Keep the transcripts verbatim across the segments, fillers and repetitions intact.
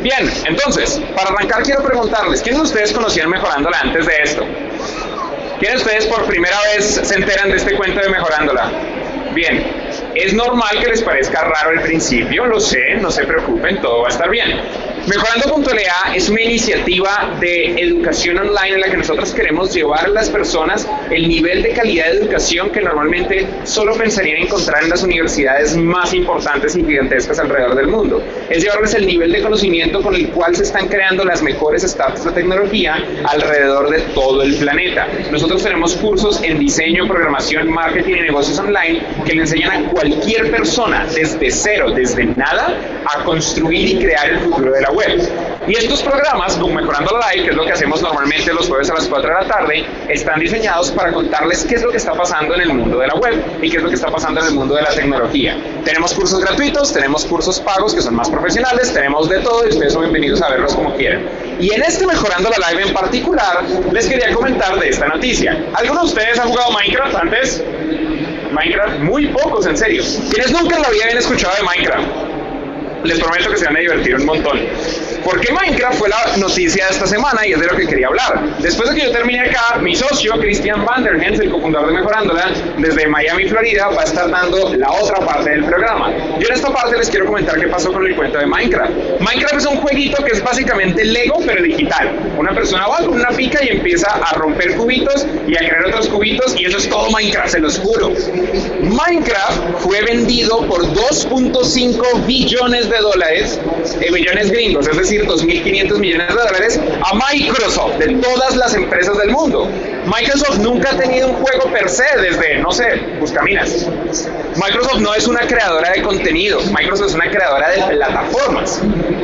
Bien, entonces, para arrancar quiero preguntarles, ¿quiénes de ustedes conocían Mejorándola antes de esto? ¿Quiénes de ustedes por primera vez se enteran de este cuento de Mejorándola? Bien, es normal que les parezca raro al principio, lo sé, no se preocupen, todo va a estar bien. Mejorando punto L A es una iniciativa de educación online en la que nosotros queremos llevar a las personas el nivel de calidad de educación que normalmente solo pensarían encontrar en las universidades más importantes y gigantescas alrededor del mundo. Es llevarles el nivel de conocimiento con el cual se están creando las mejores startups de tecnología alrededor de todo el planeta. Nosotros tenemos cursos en diseño, programación, marketing y negocios online que le enseñan a cualquier persona desde cero, desde nada, a construir y crear el futuro de la web. Y estos programas, como Mejorando la Live, que es lo que hacemos normalmente los jueves a las cuatro de la tarde, están diseñados para contarles qué es lo que está pasando en el mundo de la web y qué es lo que está pasando en el mundo de la tecnología. Tenemos cursos gratuitos, tenemos cursos pagos que son más profesionales, tenemos de todo y ustedes son bienvenidos a verlos como quieran. Y en este Mejorando la Live en particular, les quería comentar de esta noticia. ¿Alguno de ustedes ha jugado Minecraft antes? Minecraft, muy pocos, en serio. ¿Quiénes nunca en la vida habían escuchado de Minecraft? Les prometo que se van a divertir un montón. Porque Minecraft fue la noticia de esta semana y es de lo que quería hablar. Después de que yo termine acá, mi socio, Christian Vanderhens, el cofundador de Mejorándola, desde Miami, Florida, va a estar dando la otra parte del programa. Yo en esta parte les quiero comentar qué pasó con el cuento de Minecraft. Minecraft es un jueguito que es básicamente Lego, pero digital. Una persona va con una pica y empieza a romper cubitos y a crear otros cubitos, y eso es todo Minecraft, se los juro. Minecraft fue vendido por dos punto cinco billones de dólares, eh, billones gringos, es decir, dos mil quinientos millones de dólares, a Microsoft, de todas las empresas del mundo. Microsoft nunca ha tenido un juego per se desde, no sé, Buscaminas. Microsoft no es una creadora de contenido, Microsoft es una creadora de plataformas.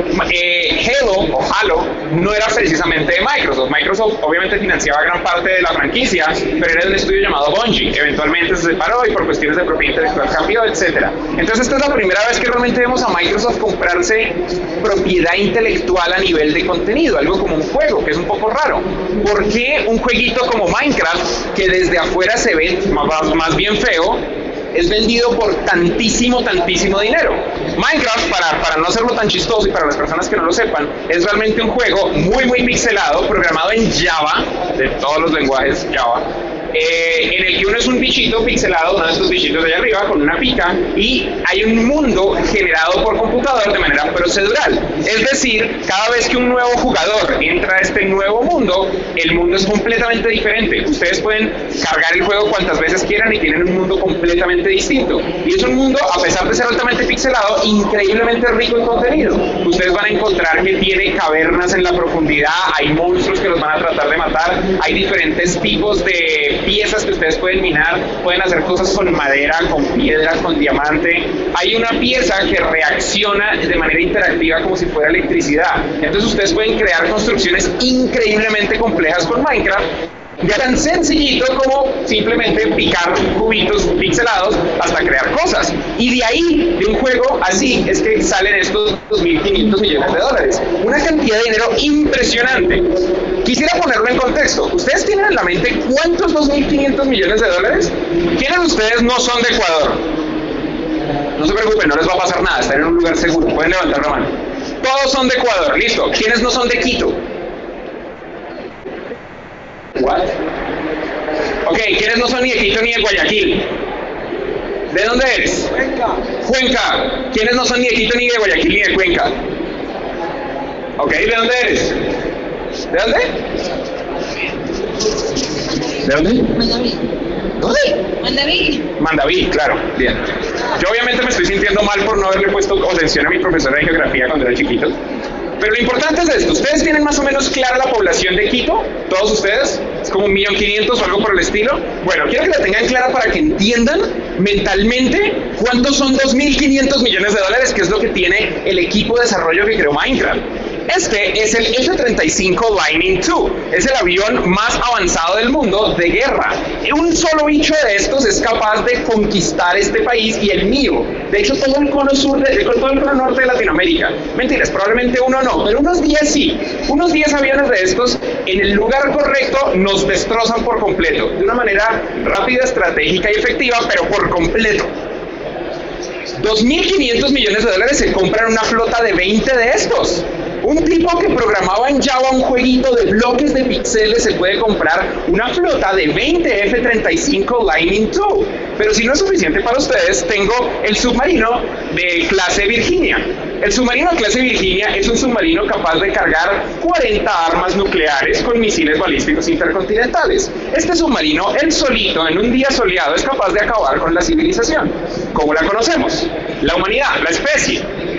Eh, Halo, o Halo, no era precisamente de Microsoft. Microsoft obviamente financiaba gran parte de la franquicia, pero era de un estudio llamado Bungie. Eventualmente se separó y por cuestiones de propiedad intelectual cambió, etcétera. Entonces esta es la primera vez que realmente vemos a Microsoft comprarse propiedad intelectual a nivel de contenido, algo como un juego, que es un poco raro. ¿Por qué un jueguito como Minecraft, que desde afuera se ve más, más bien feo, es vendido por tantísimo, tantísimo dinero? Minecraft, para, para no hacerlo tan chistoso y para las personas que no lo sepan, es realmente un juego muy, muy pixelado, programado en Java, de todos los lenguajes Java, Eh, en el que uno es un bichito pixelado, uno de estos bichitos de allá arriba, con una pica, y hay un mundo generado por computador de manera procedural. Es decir, cada vez que un nuevo jugador entra a este nuevo mundo, el mundo es completamente diferente. Ustedes pueden cargar el juego cuantas veces quieran y tienen un mundo completamente distinto. Y es un mundo, a pesar de ser altamente pixelado, increíblemente rico en contenido. Ustedes van a encontrar que tiene cavernas en la profundidad, hay monstruos que los van a tratar de matar, hay diferentes tipos de piezas que ustedes pueden minar, pueden hacer cosas con madera, con piedra, con diamante. Hay una pieza que reacciona de manera interactiva como si fuera electricidad. Entonces ustedes pueden crear construcciones increíblemente complejas con Minecraft, ya tan sencillito como simplemente picar cubitos pixelados hasta crear cosas. Y de ahí, de un juego así, es que salen estos dos mil quinientos millones de dólares. Una cantidad de dinero impresionante. Quisiera ponerlo en contexto. ¿Ustedes tienen en la mente cuántos dos mil quinientos millones de dólares? ¿Quiénes de ustedes no son de Ecuador? No se preocupen, no les va a pasar nada, están en un lugar seguro. Pueden levantar la mano. Todos son de Ecuador, listo. ¿Quiénes no son de Quito? What? Ok, ¿quiénes no son ni de Quito ni de Guayaquil? ¿De dónde eres? Cuenca. Cuenca. ¿Quiénes no son ni de Quito ni de Guayaquil ni de Cuenca? Ok, ¿de dónde eres? ¿De dónde? ¿De dónde? Mandaví. ¿Dónde? Mandaví. Mandaví, claro, bien. Yo obviamente me estoy sintiendo mal por no haberle puesto atención a mi profesora de geografía cuando era chiquito. Pero lo importante es esto, ¿ustedes tienen más o menos clara la población de Quito? ¿Todos ustedes? ¿Es como un millón quinientos o algo por el estilo? Bueno, quiero que la tengan clara para que entiendan mentalmente cuántos son dos mil quinientos millones de dólares, que es lo que tiene el equipo de desarrollo que creó Minecraft. Este es el F treinta y cinco Lightning dos, es el avión más avanzado del mundo de guerra. Un solo bicho de estos es capaz de conquistar este país y el mío. De hecho, todo el cono sur, de, todo el cono norte de Latinoamérica. Mentiras, probablemente uno no, pero unos diez sí. Unos diez aviones de estos, en el lugar correcto, nos destrozan por completo. De una manera rápida, estratégica y efectiva, pero por completo. dos mil quinientos millones de dólares se compran una flota de veinte de estos. Un tipo que programaba en Java un jueguito de bloques de píxeles se puede comprar una flota de veinte F treinta y cinco Lightning dos. Pero si no es suficiente para ustedes, tengo el submarino de clase Virginia. El submarino de clase Virginia es un submarino capaz de cargar cuarenta armas nucleares con misiles balísticos intercontinentales. Este submarino, él solito, en un día soleado, es capaz de acabar con la civilización. ¿Cómo la conocemos? La humanidad, la especie.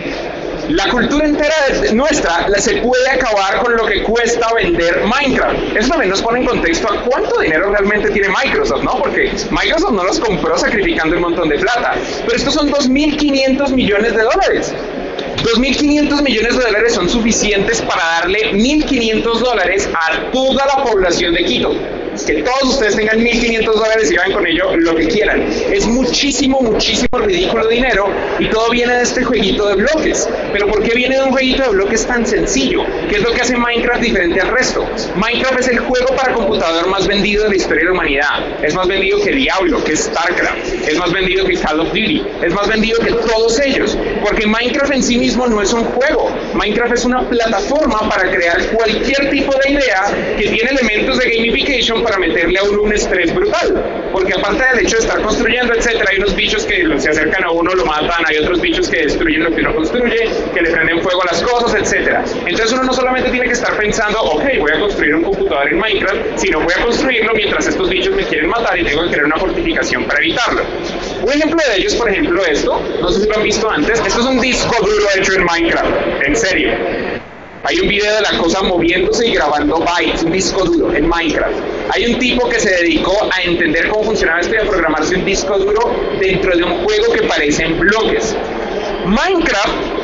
La cultura entera de nuestra la se puede acabar con lo que cuesta vender Minecraft. Eso también nos pone en contexto a cuánto dinero realmente tiene Microsoft, ¿no? Porque Microsoft no los compró sacrificando un montón de plata. Pero estos son dos mil quinientos millones de dólares. dos mil quinientos millones de dólares son suficientes para darle mil quinientos dólares a toda la población de Quito. Que todos ustedes tengan mil quinientos dólares y hagan con ello lo que quieran. Es muchísimo, muchísimo ridículo dinero y todo viene de este jueguito de bloques. Pero ¿por qué viene de un jueguito de bloques tan sencillo? ¿Qué es lo que hace Minecraft diferente al resto? Minecraft es el juego para computador más vendido de la historia de la humanidad. Es más vendido que Diablo, que StarCraft. Es más vendido que Call of Duty. Es más vendido que todos ellos. Porque Minecraft en sí mismo no es un juego. Minecraft es una plataforma para crear cualquier tipo de idea que tiene elementos de gamification para meterle a uno un estrés brutal, porque aparte del hecho de estar construyendo, etcétera, hay unos bichos que se acercan a uno, lo matan, hay otros bichos que destruyen lo que uno construye, que le prenden fuego a las cosas, etcétera. Entonces uno no solamente tiene que estar pensando, ok, voy a construir un computador en Minecraft, sino voy a construirlo mientras estos bichos me quieren matar y tengo que crear una fortificación para evitarlo. Un ejemplo de ello es, por ejemplo, esto, no sé si lo han visto antes, esto es un disco duro hecho en Minecraft, en serio. Hay un video de la cosa moviéndose y grabando bytes, un disco duro en Minecraft. Hay un tipo que se dedicó a entender cómo funcionaba esto y a programarse un disco duro dentro de un juego que parece en bloques. Minecraft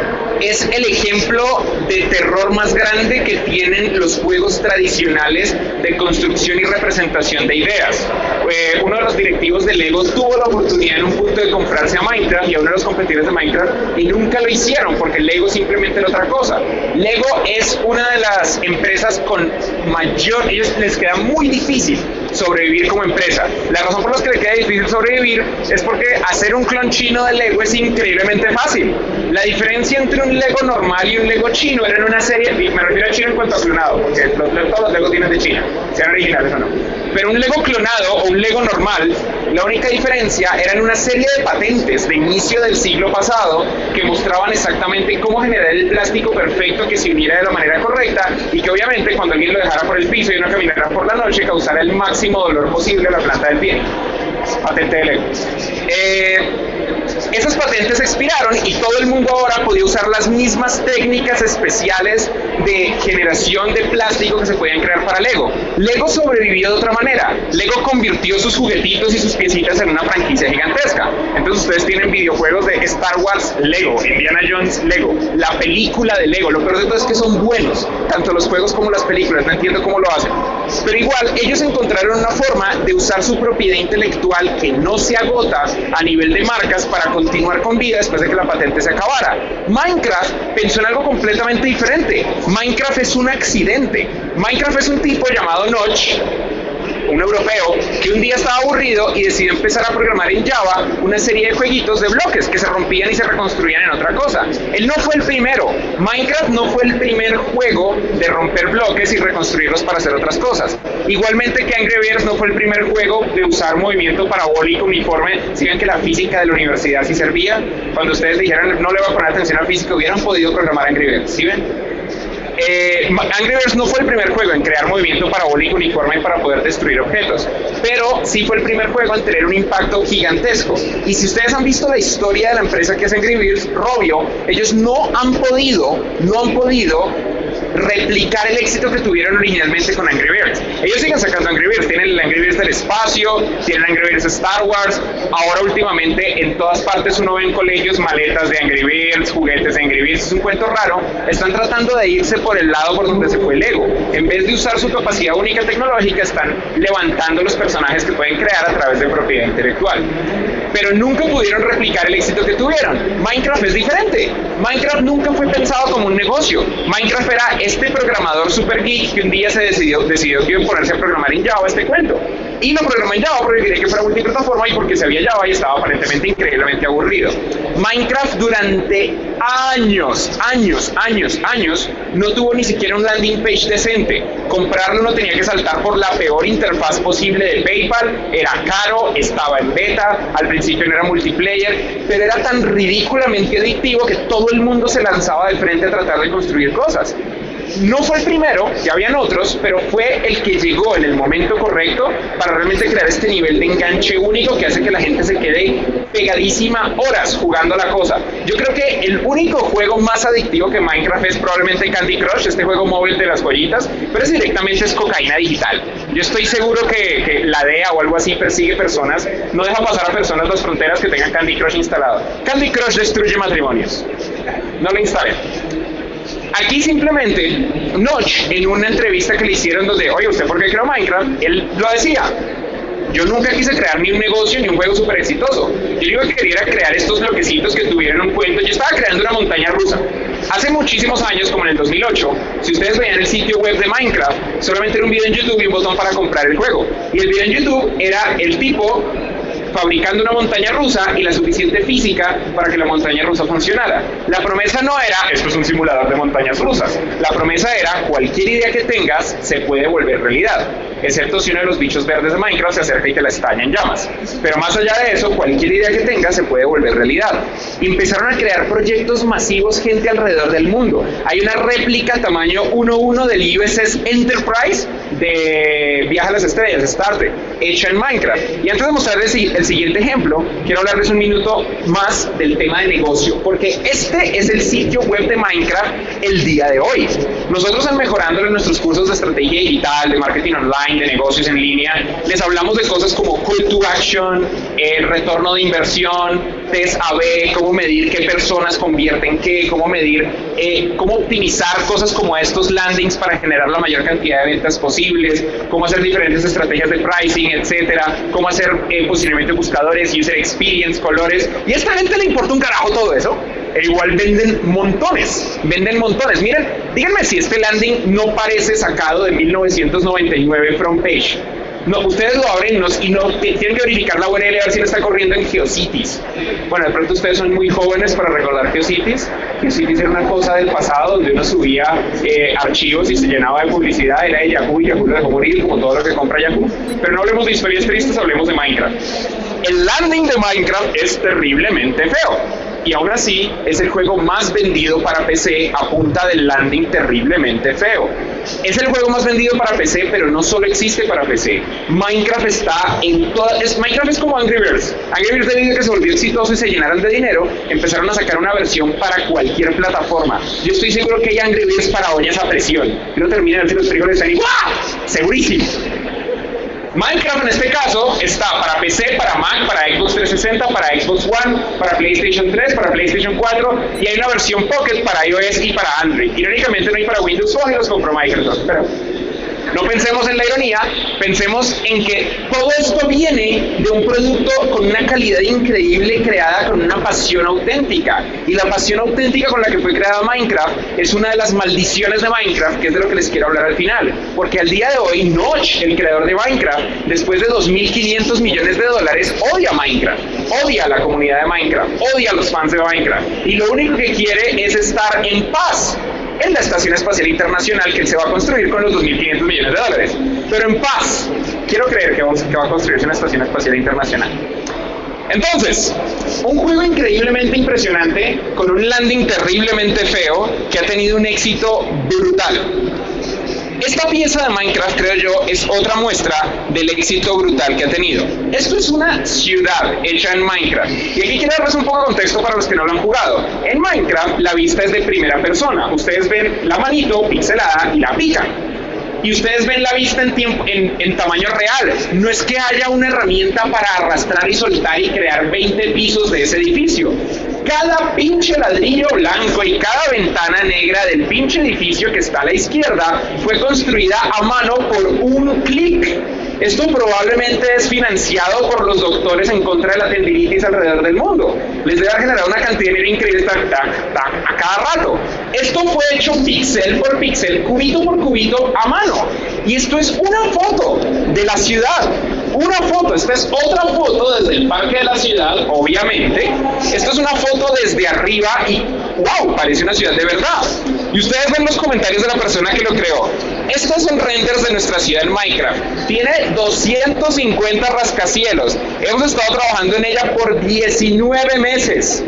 es el ejemplo de terror más grande que tienen los juegos tradicionales de construcción y representación de ideas. Eh, uno de los directivos de Lego tuvo la oportunidad en un punto de comprarse a Minecraft y a uno de los competidores de Minecraft y nunca lo hicieron porque Lego simplemente era otra cosa. Lego es una de las empresas con mayor, ellos les queda muy difícil sobrevivir como empresa. La razón por la que les queda difícil sobrevivir es porque hacer un clon chino de Lego es increíblemente fácil. La diferencia entre un Lego normal y un Lego chino era en una serie, me refiero a chino en cuanto a clonado, porque los, todos los Legos vienen de China, sean originales o no. Pero un Lego clonado o un Lego normal, la única diferencia era en una serie de patentes de inicio del siglo pasado que mostraban exactamente cómo generar el plástico perfecto que se uniera de la manera correcta y que obviamente cuando alguien lo dejara por el piso y uno caminara por la noche causara el máximo dolor posible a la planta del pie. Patente de Lego. Eh, esas patentes expiraron y todo el mundo ahora podía usar las mismas técnicas especiales de generación de plástico que se podían crear para Lego. Lego sobrevivió de otra manera. Lego convirtió sus juguetitos y sus piecitas en una franquicia gigantesca. Entonces ustedes tienen videojuegos de Star Wars Lego, Indiana Jones Lego, la película de Lego. Lo peor de todo es que son buenos, tanto los juegos como las películas. No entiendo cómo lo hacen. Pero igual, ellos encontraron una forma de usar su propiedad intelectual que no se agota a nivel de marcas para continuar con vida después de que la patente se acabara. Minecraft pensó en algo completamente diferente. Minecraft es un accidente. Minecraft es un tipo llamado Notch, un europeo, que un día estaba aburrido y decidió empezar a programar en Java una serie de jueguitos de bloques que se rompían y se reconstruían en otra cosa. Él no fue el primero. Minecraft no fue el primer juego de romper bloques y reconstruirlos para hacer otras cosas. Igualmente que Angry Birds no fue el primer juego de usar movimiento parabólico uniforme. Si ven que la física de la universidad sí servía, cuando ustedes dijeran no le voy a poner atención a física, hubieran podido programar Angry Birds. ¿Sí ven? Eh, Angry Birds no fue el primer juego en crear movimiento parabólico uniforme para poder destruir objetos, pero sí fue el primer juego en tener un impacto gigantesco. Y si ustedes han visto la historia de la empresa que es Angry Birds, Robio, ellos no han podido, no han podido replicar el éxito que tuvieron originalmente con Angry Birds. Ellos siguen sacando Angry Birds, tienen el Angry Birds del espacio, tienen Angry Birds Star Wars, ahora últimamente en todas partes uno ve en colegios maletas de Angry Birds, juguetes de Angry Birds, es un cuento raro. Están tratando de irse por el lado por donde se fue Lego. En vez de usar su capacidad única tecnológica, están levantando los personajes que pueden crear a través de propiedad intelectual. Pero nunca pudieron replicar el éxito que tuvieron. Minecraft es diferente. Minecraft nunca fue pensado como un negocio. Minecraft era este programador super geek que un día se decidió, decidió que iba a ponerse a programar en Java este cuento. y lo programó en Java porque quería que fuera multiplataforma y porque sabía Java y estaba aparentemente increíblemente aburrido. Minecraft durante años, años, años, años no tuvo ni siquiera un landing page decente. Comprarlo uno tenía que saltar por la peor interfaz posible de PayPal, era caro, estaba en beta, al principio no era multiplayer, pero era tan ridículamente adictivo que todo el mundo se lanzaba de frente a tratar de construir cosas. No fue el primero, ya habían otros, pero fue el que llegó en el momento correcto para realmente crear este nivel de enganche único que hace que la gente se quede pegadísima horas jugando la cosa. Yo creo que el único juego más adictivo que Minecraft es probablemente Candy Crush, este juego móvil de las joyitas, pero es directamente es cocaína digital. Yo estoy seguro que, que la D E A o algo así persigue personas, no deja pasar a personas las fronteras que tengan Candy Crush instalado. Candy Crush destruye matrimonios. No lo instalen. Aquí simplemente, Notch, en una entrevista que le hicieron donde, oye, ¿usted por qué creó Minecraft? Él lo decía, yo nunca quise crear ni un negocio ni un juego súper exitoso. Yo lo que quería era crear estos bloquecitos que tuvieran un cuento. Yo estaba creando una montaña rusa. Hace muchísimos años, como en el dos mil ocho, si ustedes veían el sitio web de Minecraft, solamente era un video en YouTube y un botón para comprar el juego. Y el video en YouTube era el tipo fabricando una montaña rusa y la suficiente física para que la montaña rusa funcionara. La promesa no era, esto es un simulador de montañas rusas. La promesa era, cualquier idea que tengas se puede volver realidad, excepto si uno de los bichos verdes de Minecraft se acerca y te la estalla en llamas. Pero más allá de eso, cualquier idea que tengas se puede volver realidad. Y empezaron a crear proyectos masivos, gente alrededor del mundo. Hay una réplica tamaño uno uno del U S S Enterprise de Viaje a las Estrellas, Star Trek, hecha en Minecraft. Y antes de mostrarles el siguiente ejemplo, quiero hablarles un minuto más del tema de negocio, porque este es el sitio web de Minecraft el día de hoy. Nosotros en Mejorándolo en nuestros cursos de estrategia digital, de marketing online, de negocios en línea, les hablamos de cosas como call to action, el retorno de inversión, test A B, cómo medir qué personas convierten qué, cómo medir, eh, cómo optimizar cosas como estos landings para generar la mayor cantidad de ventas posibles, cómo hacer diferentes estrategias de pricing, etcétera, cómo hacer eh, posicionamiento de buscadores, user experience, colores, y a esta gente le importa un carajo todo eso. E igual venden montones, venden montones. Miren, díganme si este landing no parece sacado de mil novecientos noventa y nueve front page. No, ustedes lo abren y no tienen que verificar la U R L a ver si no está corriendo en GeoCities. Bueno, de pronto ustedes son muy jóvenes para recordar GeoCities. GeoCities era una cosa del pasado donde uno subía eh, archivos y se llenaba de publicidad, era de Yahoo y Yahoo lo dejó morir, como todo lo que compra Yahoo. Pero no hablemos de historias tristes, hablemos de Minecraft. El landing de Minecraft es terriblemente feo. Y aún así es el juego más vendido para P C a punta del landing terriblemente feo. Es el juego más vendido para P C, pero no solo existe para P C. Minecraft está en todas... Minecraft es como Angry Birds. Angry Birds, debido a que se volvió exitoso y se llenaron de dinero, empezaron a sacar una versión para cualquier plataforma. Yo estoy seguro que hay Angry Birds para ollas a presión. Y no termina de ver si los frijoles están ahí. ¡Wow! Segurísimo. Minecraft en este caso está para P C, para Mac, para Xbox trescientos sesenta, para Xbox One, para PlayStation tres, para PlayStation cuatro y hay una versión Pocket para iOS y para Android. Irónicamente no hay para Windows Phone y los compró Microsoft, pero no pensemos en la ironía, pensemos en que todo esto viene de un producto con una calidad increíble creada con una pasión auténtica. Y la pasión auténtica con la que fue creada Minecraft es una de las maldiciones de Minecraft, que es de lo que les quiero hablar al final. Porque al día de hoy, Notch, el creador de Minecraft, después de dos mil quinientos millones de dólares, odia Minecraft, odia a la comunidad de Minecraft, odia a los fans de Minecraft. Y lo único que quiere es estar en paz en la Estación Espacial Internacional que él se va a construir con los dos mil quinientos millones de dólares. Pero en paz, quiero creer que, vamos, que va a construirse una Estación Espacial Internacional. Entonces, un juego increíblemente impresionante, con un landing terriblemente feo, que ha tenido un éxito brutal. Esta pieza de Minecraft, creo yo, es otra muestra del éxito brutal que ha tenido. Esto es una ciudad hecha en Minecraft. Y aquí quiero darles un poco de contexto para los que no lo han jugado. En Minecraft, la vista es de primera persona. Ustedes ven la manito pixelada y la pican. Y ustedes ven la vista en, tiempo, en, en tamaño real. No es que haya una herramienta para arrastrar y soltar y crear veinte pisos de ese edificio. Cada pinche ladrillo blanco y cada ventana negra del pinche edificio que está a la izquierda fue construida a mano por un clic. Esto probablemente es financiado por los doctores en contra de la tendinitis alrededor del mundo. Les debe generar una cantidad de dinero increíble tac, tac, tac, a cada rato. Esto fue hecho píxel por píxel, cubito por cubito, a mano. Y esto es una foto de la ciudad. una foto, esta es otra foto desde el parque de la ciudad, obviamente. Esto es una foto desde arriba y wow, parece una ciudad de verdad. Y ustedes ven los comentarios de la persona que lo creó. Estos son renders de nuestra ciudad en Minecraft. Tiene doscientos cincuenta rascacielos. Hemos estado trabajando en ella por diecinueve meses.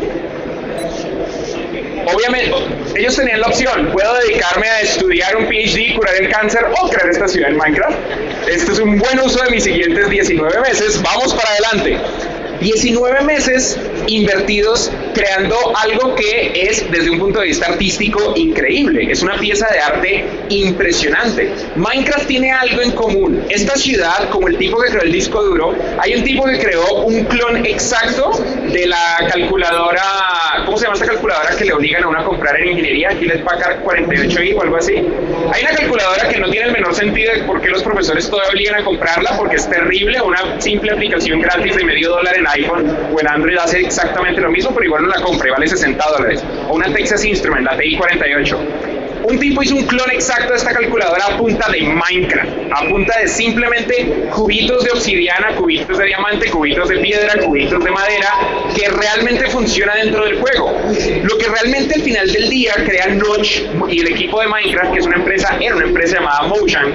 Obviamente, ellos tenían la opción, puedo dedicarme a estudiar un P H D, curar el cáncer o crear esta ciudad en Minecraft. Este es un buen uso de mis siguientes diecinueve meses. Vamos para adelante. diecinueve meses invertidos creando algo que es, desde un punto de vista artístico, increíble. Es una pieza de arte impresionante. Minecraft tiene algo en común. Esta ciudad, como el tipo que creó el disco duro, hay un tipo que creó un clon exacto de la calculadora, ¿cómo se llama esta calculadora que le obligan a uno a comprar en ingeniería? Aquí les paga cuarenta y ocho i o algo así. Hay una calculadora que no tiene el menor sentido de por qué los profesores todavía obligan a comprarla, porque es terrible. Una simple aplicación gratis de medio dólar en iPhone o en Android hace exactamente lo mismo, pero igual no la compra y vale sesenta dólares. O una Texas Instrument, la T I cuarenta y ocho. Un tipo hizo un clon exacto de esta calculadora a punta de Minecraft, a punta de simplemente cubitos de obsidiana, cubitos de diamante, cubitos de piedra, cubitos de madera, que realmente funciona dentro del juego. Lo que realmente al final del día crea Notch y el equipo de Minecraft, que es una empresa, era una empresa llamada Mojang,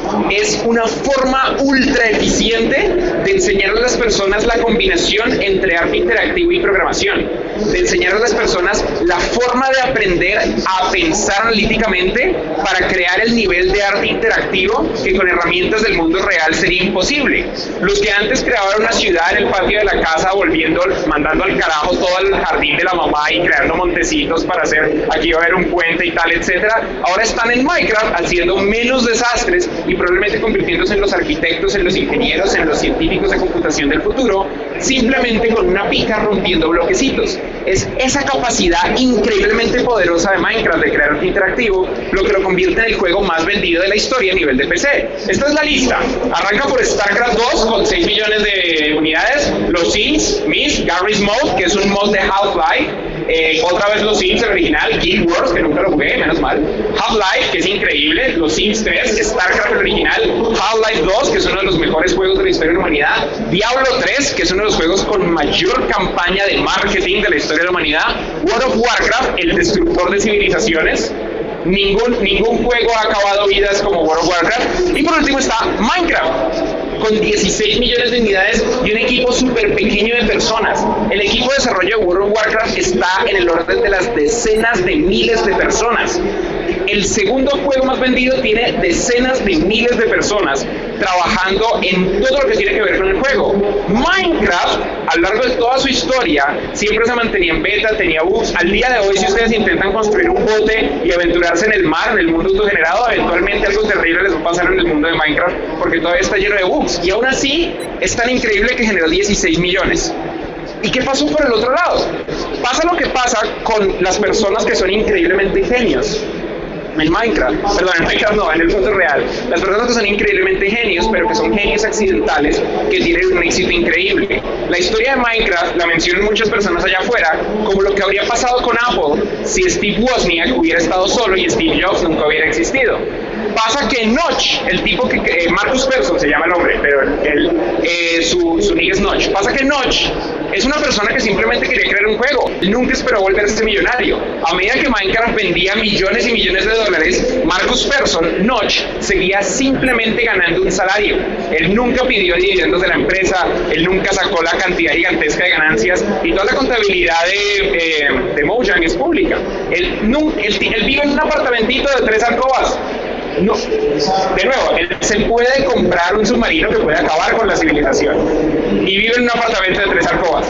es una forma ultra eficiente de enseñar a las personas la combinación entre arte interactivo y programación, de enseñar a las personas la forma de aprender a pensar analíticamente para crear el nivel de arte interactivo que con herramientas del mundo real sería imposible. Los que antes creaban una ciudad en el patio de la casa, volviendo, mandando al carajo todo el jardín de la mamá y creando montecitos para hacer, aquí va a haber un puente y tal, etcétera, ahora están en Minecraft haciendo menos desastres y probablemente convirtiéndose en los arquitectos, en los ingenieros, en los científicos de computación del futuro, simplemente con una pica rompiendo bloquecitos. Es esa capacidad increíblemente poderosa de Minecraft de crear arte interactivo lo que lo convierte en el juego más vendido de la historia a nivel de P C. Esta es la lista. Arranca por StarCraft dos con seis millones de unidades, los Sims, Myst, Garry's Mod, que es un mod de Half-Life, eh, otra vez los Sims, el original, Guild Wars, que nunca lo jugué, menos mal, Half-Life, que es increíble, los Sims tres, StarCraft el original, Half-Life dos, que es uno de los mejores juegos de la historia de la humanidad, Diablo tres, que es uno de los juegos con mayor campaña de marketing de la historia de la humanidad, World of Warcraft, el destructor de civilizaciones. Ningún, ningún juego ha acabado vidas como World of Warcraft. Y por último está Minecraft, con dieciséis millones de unidades y un equipo súper pequeño de personas. El equipo de desarrollo de World of Warcraft está en el orden de las decenas de miles de personas. El segundo juego más vendido tiene decenas de miles de personas trabajando en todo lo que tiene que ver con el juego. Minecraft, a lo largo de toda su historia, siempre se mantenía en beta, tenía bugs. Al día de hoy, si ustedes intentan construir un bote y aventurarse en el mar, en el mundo autogenerado, eventualmente algo terrible les va a pasar en el mundo de Minecraft, porque todavía está lleno de bugs. Y aún así, es tan increíble que generó dieciséis millones. ¿Y qué pasó por el otro lado? Pasa lo que pasa con las personas que son increíblemente genios. En Minecraft, perdón, en Minecraft no, en el mundo real. Las personas que son increíblemente genios, pero que son genios accidentales, que tienen un éxito increíble. La historia de Minecraft la mencionan muchas personas allá afuera como lo que habría pasado con Apple si Steve Wozniak hubiera estado solo y Steve Jobs nunca hubiera existido. Pasa que Notch, el tipo que, eh, Marcus Persson se llama el hombre, pero él, eh, su, su nick es Notch. Pasa que Notch es una persona que simplemente quería crear un juego. Él nunca esperó volverse millonario. A medida que Minecraft vendía millones y millones de dólares, Marcus Persson, Notch, seguía simplemente ganando un salario. Él nunca pidió dividendos de la empresa, él nunca sacó la cantidad gigantesca de ganancias y toda la contabilidad de, eh, de Mojang es pública. Él, nunca, él, él vive en un apartamentito de tres alcobas. No, de nuevo, él se puede comprar un submarino que puede acabar con la civilización y vive en un apartamento de tres alcobas.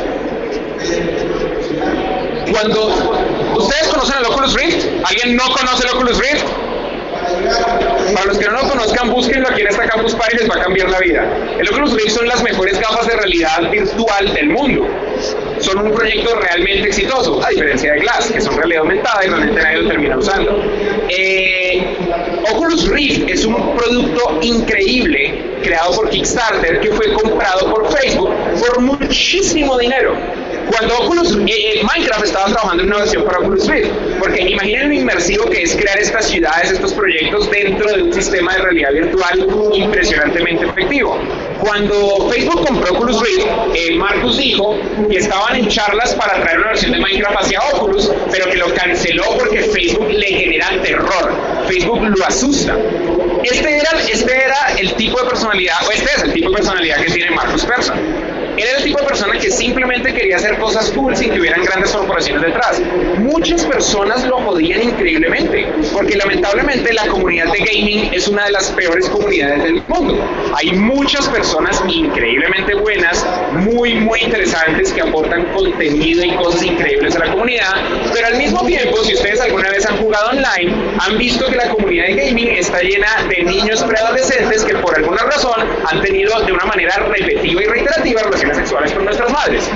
Cuando ustedes conocen el Oculus Rift, ¿alguien no conoce el Oculus Rift? Para los que no lo conozcan, búsquenlo aquí en esta Campus Party, les va a cambiar la vida. El Oculus Rift son las mejores gafas de realidad virtual del mundo. Son un proyecto realmente exitoso, a diferencia de Glass, que son realidad aumentada y realmente nadie lo termina usando. Eh, Oculus Rift es un producto increíble creado por Kickstarter que fue comprado por Facebook por muchísimo dinero. Cuando Oculus, eh, eh, Minecraft estaba trabajando en una versión para Oculus Rift, porque imaginen lo inmersivo que es crear estas ciudades, estos proyectos dentro de un sistema de realidad virtual impresionantemente efectivo. Cuando Facebook compró Oculus Rift, eh, Marcus dijo que estaban en charlas para traer una versión de Minecraft hacia Oculus, pero que lo canceló porque Facebook le genera terror, Facebook lo asusta. Este era, este era el tipo de personalidad, o este es el tipo de personalidad que tiene Marcus Persson. Él era el tipo de persona que simplemente quería hacer cosas cool sin que hubieran grandes corporaciones detrás. Muchas personas lo jodían increíblemente, porque lamentablemente la comunidad de gaming es una de las peores comunidades del mundo. Hay muchas personas increíblemente buenas, muy, muy interesantes, que aportan contenido y cosas increíbles a la comunidad, pero al mismo tiempo, si ustedes alguna vez han jugado online, han visto que la comunidad de gaming está llena de niños preadolescentes que por alguna razón han tenido de una manera repetitiva y reiterativa relaciones sexuales con nuestras madres.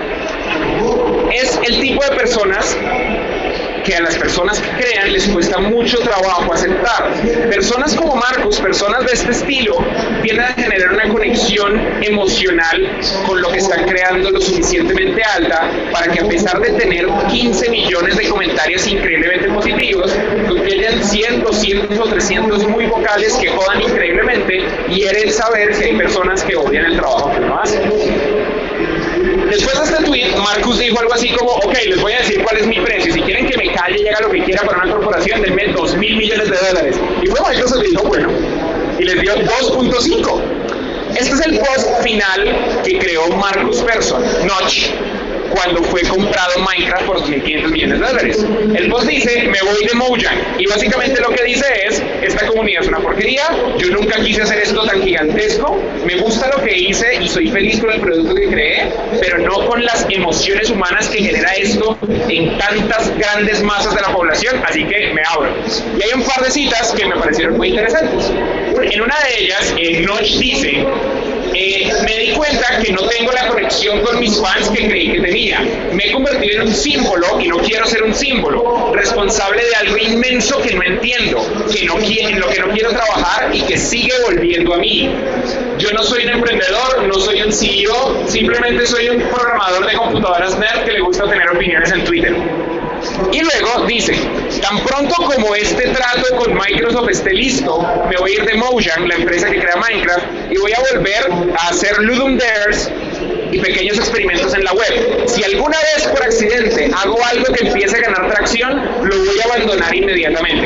Es el tipo de personas que a las personas que crean les cuesta mucho trabajo aceptar. Personas como Marcus, personas de este estilo, tienden a generar una conexión emocional con lo que están creando lo suficientemente alta para que, a pesar de tener quince millones de comentarios increíblemente positivos, que hayan cien, doscientos o trescientos muy vocales que jodan increíblemente, y quieren saber que hay personas que odian el trabajo que uno hace. Después de este tweet, Marcus dijo algo así como: ok, les voy a decir cuál es mi precio, si quieren que me calle y haga lo que quiera para una corporación, denme dos mil millones de dólares. Y fue Microsoft y dijo bueno, y les dio dos punto cinco. Este es el post final que creó Marcus Persson, Notch, cuando fue comprado Minecraft por dos mil quinientos millones de dólares. El post dice: me voy de Mojang, y básicamente lo que dice es: esta comunidad es una porquería, yo nunca quise hacer esto tan gigantesco, me gusta lo que hice y soy feliz con el producto que creé, pero no con las emociones humanas que genera esto en tantas grandes masas de la población, así que me abro. Y hay un par de citas que me parecieron muy interesantes. En una de ellas, eh, Notch dice: Eh, me di cuenta que no tengo la conexión con mis fans que creí que tenía. Me he convertido en un símbolo y no quiero ser un símbolo, responsable de algo inmenso que no entiendo, que no quiero, en lo que no quiero trabajar y que sigue volviendo a mí. Yo no soy un emprendedor, no soy un C E O, simplemente soy un programador de computadoras nerd que le gusta tener opiniones en Twitter. Y luego dice: tan pronto como este trato con Microsoft esté listo, me voy a ir de Mojang, la empresa que crea Minecraft, y voy a volver a hacer Ludum Dares y pequeños experimentos en la web. Si alguna vez por accidente hago algo que empiece a ganar tracción, lo voy a abandonar inmediatamente.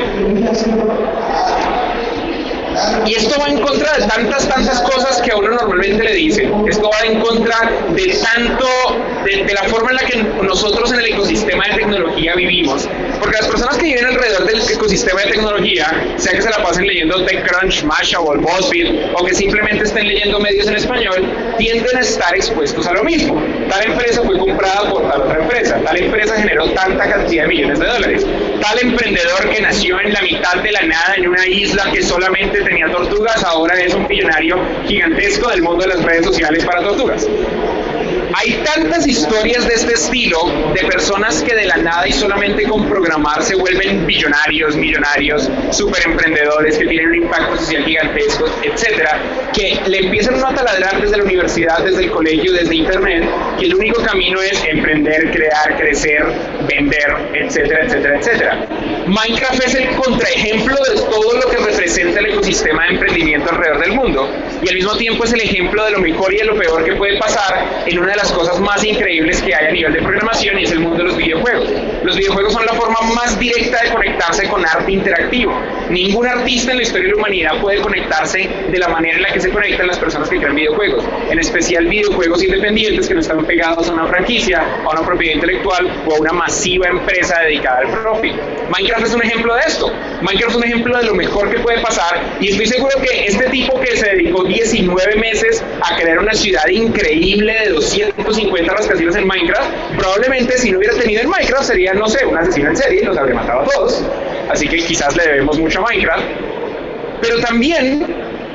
Y esto va en contra de tantas, tantas cosas que a uno normalmente le dicen. Esto va en contra de tanto, de, de la forma en la que nosotros en el ecosistema de tecnología vivimos. Porque las personas que viven alrededor del ecosistema de tecnología, sea que se la pasen leyendo TechCrunch, Mashable, BuzzFeed, o que simplemente estén leyendo medios en español, tienden a estar expuestos a lo mismo. Tal empresa fue comprada por tal otra empresa, tal empresa generó tanta cantidad de millones de dólares, tal emprendedor que nació en la mitad de la nada en una isla que solamente tenía tortugas, ahora es un millonario gigantesco del mundo de las redes sociales para tortugas. Hay tantas historias de este estilo, de personas que de la nada y solamente con programar se vuelven billonarios, millonarios, super emprendedores que tienen un impacto social gigantesco, etcétera, que le empiezan uno a taladrar desde la universidad, desde el colegio, desde internet, que el único camino es emprender, crear, crecer, vender, etcétera, etcétera, etcétera. Minecraft es el contraejemplo de todo lo que representa el ecosistema de emprendimiento alrededor del mundo, y al mismo tiempo es el ejemplo de lo mejor y de lo peor que puede pasar en una de las cosas más increíbles que hay a nivel de programación, y es el mundo de los videojuegos. Los videojuegos son la forma más directa de conectarse con arte interactivo. Ningún artista en la historia de la humanidad puede conectarse de la manera en la que se conectan las personas que crean videojuegos, en especial videojuegos independientes que no están pegados a una franquicia, a una propiedad intelectual o a una masiva empresa dedicada al profit. Minecraft es un ejemplo de esto. Minecraft es un ejemplo de lo mejor que puede pasar, y estoy seguro que este tipo que se dedicó diecinueve meses a crear una ciudad increíble de doscientos cincuenta rascacielos en Minecraft, probablemente si no hubiera tenido en Minecraft sería, no sé, un asesino en serie y los habría matado a todos. Así que quizás le debemos mucho a Minecraft. Pero también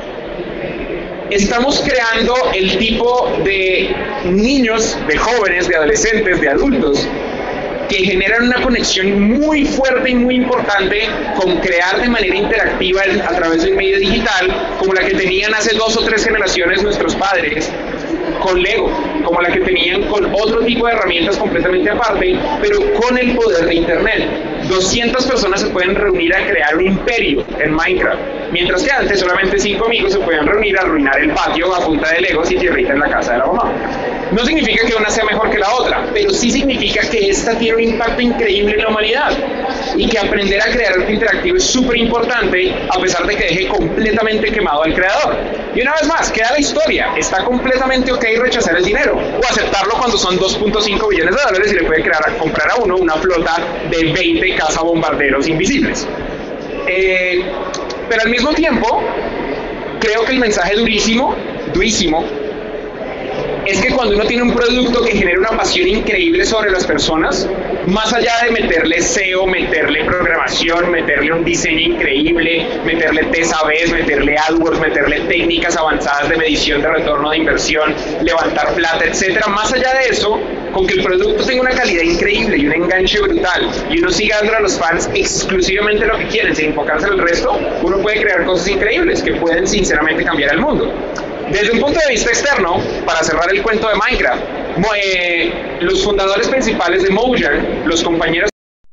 estamos creando el tipo de niños, de jóvenes, de adolescentes, de adultos, que generan una conexión muy fuerte y muy importante con crear de manera interactiva a través de un medio digital, como la que tenían hace dos o tres generaciones nuestros padres con Lego. como la que tenían con otro tipo de herramientas completamente aparte, pero con el poder de Internet. doscientas personas se pueden reunir a crear un imperio en Minecraft, mientras que antes solamente cinco amigos se podían reunir a arruinar el patio a punta de legos y tierrita en la casa de la mamá. No significa que una sea mejor que la otra, pero sí significa que esta tiene un impacto increíble en la humanidad y que aprender a crear arte interactivo es súper importante, a pesar de que deje completamente quemado al creador. Y una vez más, queda la historia. Está completamente ok rechazar el dinero o aceptarlo cuando son dos punto cinco billones de dólares y le puede crear, comprar a uno una flota de veinte cazabombarderos invisibles. Eh, pero al mismo tiempo, creo que el mensaje durísimo, durísimo, es que cuando uno tiene un producto que genera una pasión increíble sobre las personas, más allá de meterle S E O, meterle programación, meterle un diseño increíble, meterle test A B, meterle AdWords, meterle técnicas avanzadas de medición de retorno de inversión, levantar plata, etcétera, más allá de eso, con que el producto tenga una calidad increíble y un enganche brutal y uno siga dando a los fans exclusivamente lo que quieren sin enfocarse en el resto, uno puede crear cosas increíbles que pueden sinceramente cambiar el mundo. Desde un punto de vista externo, para cerrar el cuento de Minecraft, eh, los fundadores principales de Mojang, los compañeros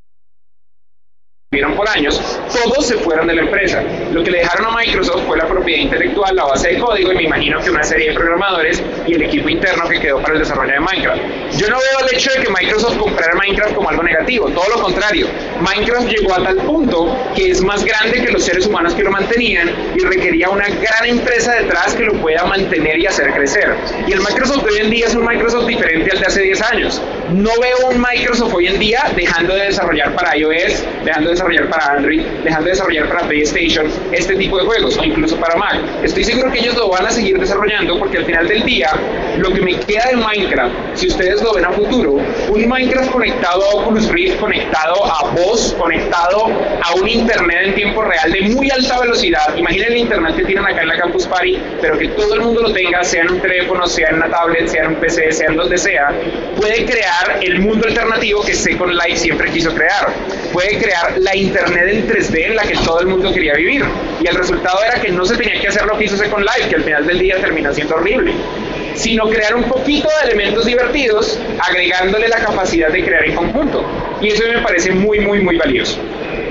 que vivieron por años, todos se fueron de la empresa. Lo que le dejaron a Microsoft fue la propiedad intelectual, la base de código y me imagino que una serie de programadores y el equipo interno que quedó para el desarrollo de Minecraft. Yo no veo el hecho de que Microsoft comprara Minecraft como algo negativo, todo lo contrario. Minecraft llegó a tal punto que es más grande que los seres humanos que lo mantenían y requería una gran empresa detrás que lo pueda mantener y hacer crecer. Y el Microsoft de hoy en día es un Microsoft diferente al de hace diez años. No veo un Microsoft hoy en día dejando de desarrollar para iOS, dejando de desarrollar para Android, dejando de desarrollar para PlayStation, este tipo de juegos, o incluso para Mac. Estoy seguro que ellos lo van a seguir desarrollando porque al final del día, lo que me queda de Minecraft, si ustedes lo ven a futuro, un Minecraft conectado a Oculus Rift, conectado a voz, conectado a un internet en tiempo real de muy alta velocidad. Imaginen el internet que tienen acá en la Campus Party, pero que todo el mundo lo tenga, sea en un teléfono, sea en una tablet, sea en un P C, sea en donde sea, puede crear el mundo alternativo que Second Life siempre quiso crear. Puede crear la internet en tres D en la que todo el mundo quería vivir. Y el resultado era que no se tenía que hacer lo que hizo Second Life, que al final del día termina siendo horrible, sino crear un poquito de elementos divertidos, agregándole la capacidad de crear en conjunto. Y eso me parece muy, muy, muy valioso.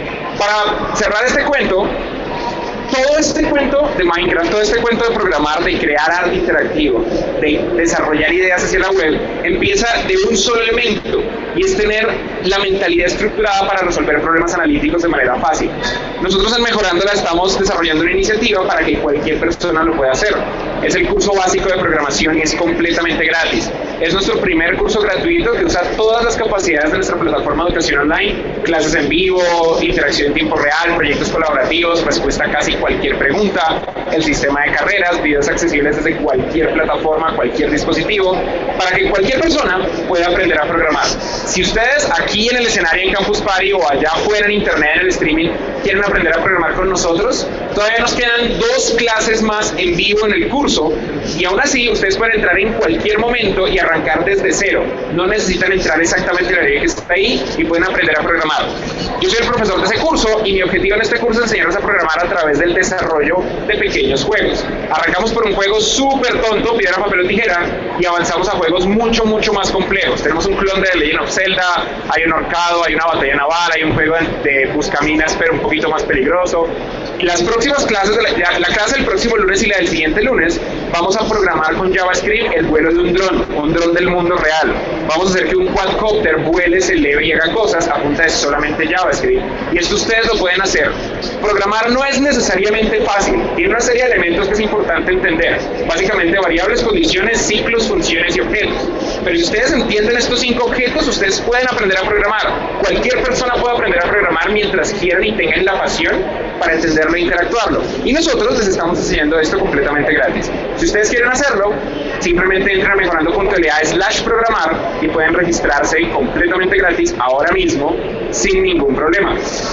Para cerrar este cuento, todo este cuento de Minecraft, todo este cuento de programar, de crear arte interactivo, de desarrollar ideas hacia la web, empieza de un solo elemento, y es tener la mentalidad estructurada para resolver problemas analíticos de manera fácil. Nosotros en Mejorándola estamos desarrollando una iniciativa para que cualquier persona lo pueda hacer. Es el curso básico de programación y es completamente gratis. Es nuestro primer curso gratuito que usa todas las capacidades de nuestra plataforma de educación online, clases en vivo, interacción en tiempo real, proyectos colaborativos, respuesta a casi cualquier pregunta, el sistema de carreras, videos accesibles desde cualquier plataforma, cualquier dispositivo, para que cualquier persona pueda aprender a programar. Si ustedes aquí en el escenario en Campus Party o allá afuera en internet, en el streaming, quieren aprender a programar con nosotros, todavía nos quedan dos clases más en vivo en el curso y aún así ustedes pueden entrar en cualquier momento y arrancar desde cero. No necesitan entrar exactamente en la área que está ahí y pueden aprender a programar. Yo soy el profesor de ese curso y mi objetivo en este curso es enseñarlos a programar a través del desarrollo de pequeños juegos. Arrancamos por un juego súper tonto, piedra, papel o tijera, y avanzamos a juegos mucho, mucho más complejos. Tenemos un clon de The Legend of Zelda, hay un horcado, hay una batalla naval, hay un juego de buscaminas pero un poquito más peligroso. Las próximas clases, de la, la clase del próximo lunes y la del siguiente lunes, vamos a programar con JavaScript el vuelo de un dron, un dron del mundo real. Vamos a hacer que un quadcopter vuele, se eleve y haga cosas a punta de solamente JavaScript. Y esto ustedes lo pueden hacer. Programar no es necesariamente fácil, tiene una serie de elementos que es importante entender. Básicamente variables, condiciones, ciclos, funciones y objetos. Pero si ustedes entienden estos cinco objetos, ustedes pueden aprender a programar. Cualquier persona puede aprender a programar mientras quieran y tengan la pasión para entenderlo e interactuarlo. Y nosotros les estamos enseñando esto completamente gratis. Si ustedes quieren hacerlo, simplemente entren a mejorando.la slash programar y pueden registrarse completamente gratis ahora mismo sin ningún problema.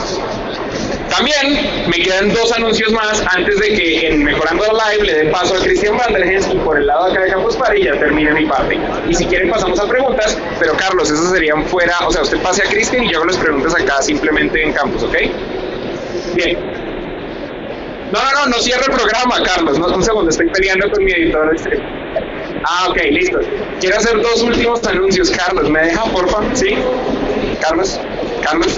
También me quedan dos anuncios más antes de que en Mejorando Live le dé paso a Cristian Vandergens y por el lado de acá de Campus Party ya termine mi parte. Y si quieren pasamos a preguntas, pero Carlos, esas serían fuera, o sea, usted pase a Cristian y yo hago las preguntas acá simplemente en Campus, ¿ok? Bien. No, no, no, no cierre el programa, Carlos, no, un segundo, estoy peleando con mi editor extremo. Ah, ok, listo. Quiero hacer dos últimos anuncios, Carlos. ¿Me deja, porfa? ¿Sí? Carlos, Carlos.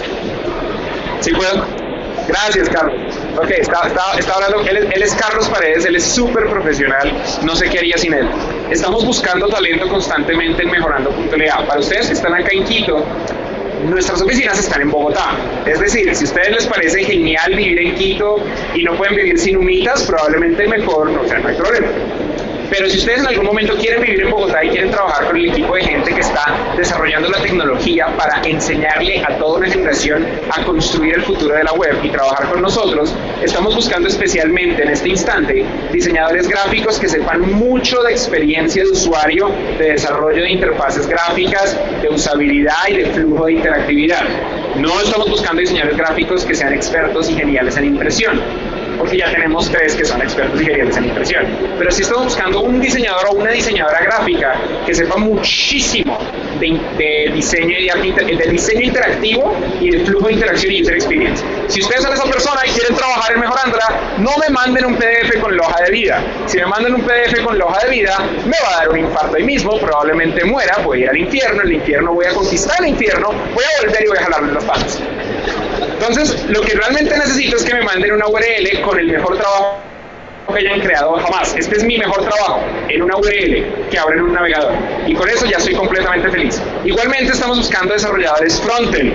¿Sí puedo? Gracias, Carlos. Ok, está, está, está hablando, él, él es Carlos Paredes, él es súper profesional, no sé qué haría sin él. Estamos buscando talento constantemente en mejorando punto L A. Para ustedes que están acá en Quito, nuestras oficinas están en Bogotá. Es decir, si a ustedes les parece genial vivir en Quito y no pueden vivir sin humitas, probablemente mejor, no, o sea, no hay problema. Pero si ustedes en algún momento quieren vivir en Bogotá y quieren trabajar con el equipo de gente que está desarrollando la tecnología para enseñarle a toda una generación a construir el futuro de la web y trabajar con nosotros, estamos buscando especialmente en este instante diseñadores gráficos que sepan mucho de experiencia de usuario, de desarrollo de interfaces gráficas, de usabilidad y de flujo de interactividad. No estamos buscando diseñadores gráficos que sean expertos y geniales en impresión, porque ya tenemos tres que son expertos y geniales en impresión. Pero sí estamos buscando un diseñador o una diseñadora gráfica que sepa muchísimo de, de, diseño, y de, de diseño interactivo y de flujo de interacción y user experience. Si ustedes son esa persona y quieren trabajar en mejorándola, no me manden un P D F con la hoja de vida. Si me mandan un P D F con la hoja de vida, me va a dar un infarto ahí mismo, probablemente muera, voy a ir al infierno, el infierno voy a conquistar el infierno, voy a volver y voy a jalarme las patas. Entonces, lo que realmente necesito es que me manden una U R L con el mejor trabajo que hayan creado jamás. Este es mi mejor trabajo en una U R L que abren un navegador. Y con eso ya soy completamente feliz. Igualmente estamos buscando desarrolladores frontend.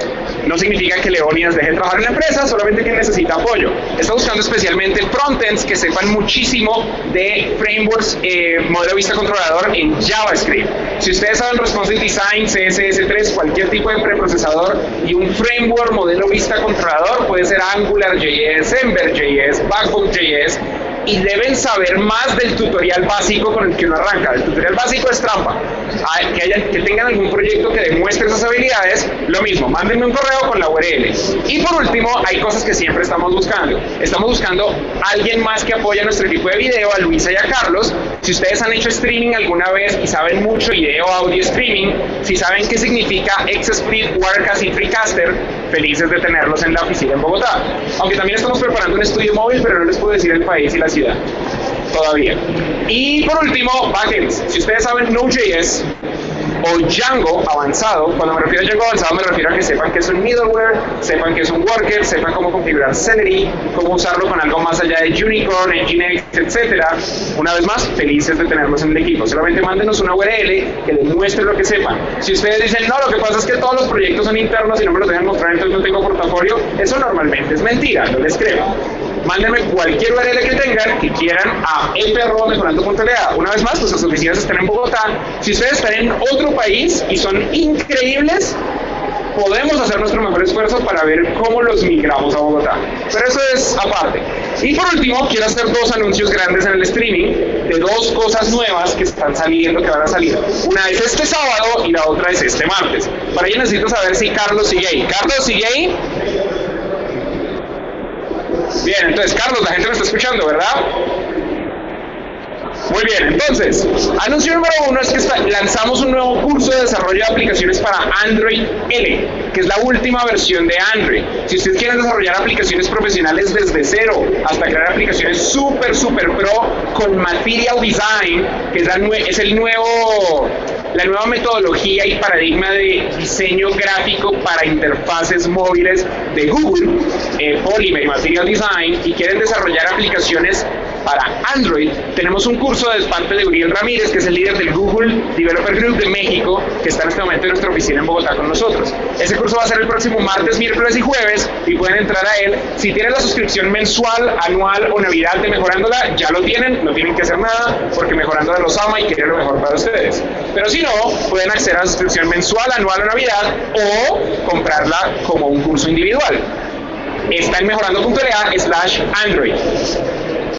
No significa que Leonidas deje de trabajar en la empresa, solamente que necesita apoyo. Está buscando especialmente frontends que sepan muchísimo de frameworks, eh, modelo vista controlador en JavaScript. Si ustedes saben Responsive Design, C S S tres, cualquier tipo de preprocesador y un framework modelo vista controlador, puede ser AngularJS, EmberJS, Backbone.js, y deben saber más del tutorial básico con el que uno arranca. El tutorial básico es trampa. Que, hayan, que tengan algún proyecto que demuestre esas habilidades, lo mismo, mándenme un correo con la U R L. Y por último, hay cosas que siempre estamos buscando. Estamos buscando a alguien más que apoye a nuestro equipo de video, a Luisa y a Carlos. Si ustedes han hecho streaming alguna vez y saben mucho video, audio, streaming, si saben qué significa XSplit, Wirecast y FreeCaster, felices de tenerlos en la oficina en Bogotá. Aunque también estamos preparando un estudio móvil, pero no les puedo decir el país y la ciudad todavía. Y por último, backends. Si ustedes saben Node.js o Django avanzado, cuando me refiero a Django avanzado me refiero a que sepan que es un middleware, sepan que es un worker, sepan cómo configurar Celery, cómo usarlo con algo más allá de Unicorn, Nginx, etcétera. Una vez más, felices de tenerlos en el equipo. Solamente mándenos una U R L que les muestre lo que sepan. Si ustedes dicen, no, lo que pasa es que todos los proyectos son internos y no me los dejan mostrar, entonces no tengo portafolio, eso normalmente es mentira, no les creo. Mándenme cualquier U R L que tengan, que quieran, a f arroba mejorando punto l a. Una vez más, nuestras oficinas están en Bogotá. Si ustedes están en otro país y son increíbles, podemos hacer nuestro mejor esfuerzo para ver cómo los migramos a Bogotá. Pero eso es aparte. Y por último, quiero hacer dos anuncios grandes en el streaming de dos cosas nuevas que están saliendo, que van a salir. Una es este sábado y la otra es este martes. Para ello necesito saber si Carlos sigue ahí. ¿Carlos sigue ahí? Bien, entonces, Carlos, la gente me está escuchando, ¿verdad? Muy bien, entonces, anuncio número uno es que está, lanzamos un nuevo curso de desarrollo de aplicaciones para Android L, que es la última versión de Android. Si ustedes quieren desarrollar aplicaciones profesionales desde cero, hasta crear aplicaciones súper, súper pro con Material Design, que es, la, es el nuevo... la nueva metodología y paradigma de diseño gráfico para interfaces móviles de Google, eh, Polymer y Material Design, y quieren desarrollar aplicaciones para Android, tenemos un curso de parte de Uriel Ramírez, que es el líder del Google Developer Group de México, que está en este momento en nuestra oficina en Bogotá con nosotros. Ese curso va a ser el próximo martes, miércoles y jueves, y pueden entrar a él. Si tienen la suscripción mensual, anual o navidad de Mejorándola, ya lo tienen, no tienen que hacer nada, porque Mejorándola los ama y quiere lo mejor para ustedes. Pero si no, pueden acceder a la suscripción mensual, anual o navidad, o comprarla como un curso individual. Está en mejorando punto l a slash Android.